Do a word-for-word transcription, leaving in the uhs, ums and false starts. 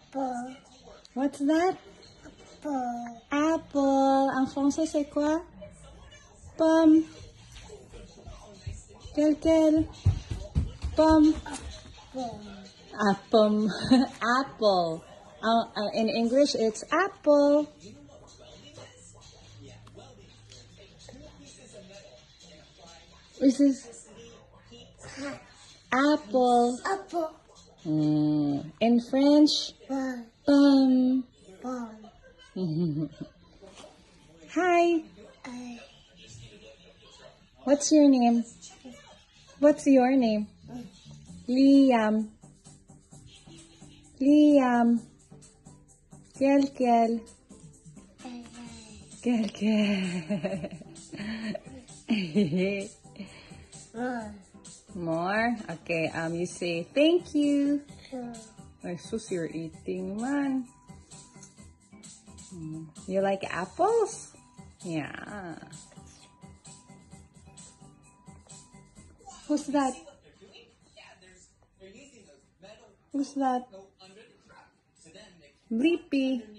Apple. What's that? Apple. Apple. En français, c'est quoi? Pomme. Quel, quel? Pomme. Apple. Ah, pomme. Apple. Uh, uh, in English, it's apple. This is apple. Apple. Mm. In French, Ball. pomme. Ball. Hi. I. What's your name? What's your name? Liam. Liam. Kiel, Kiel. Kiel, Kiel. Ball. More? Okay, um, you say thank you. Two. Ay, sus, you're eating, man. Mm. You like apples? Yeah. Who's that? Who's that? Bleepy.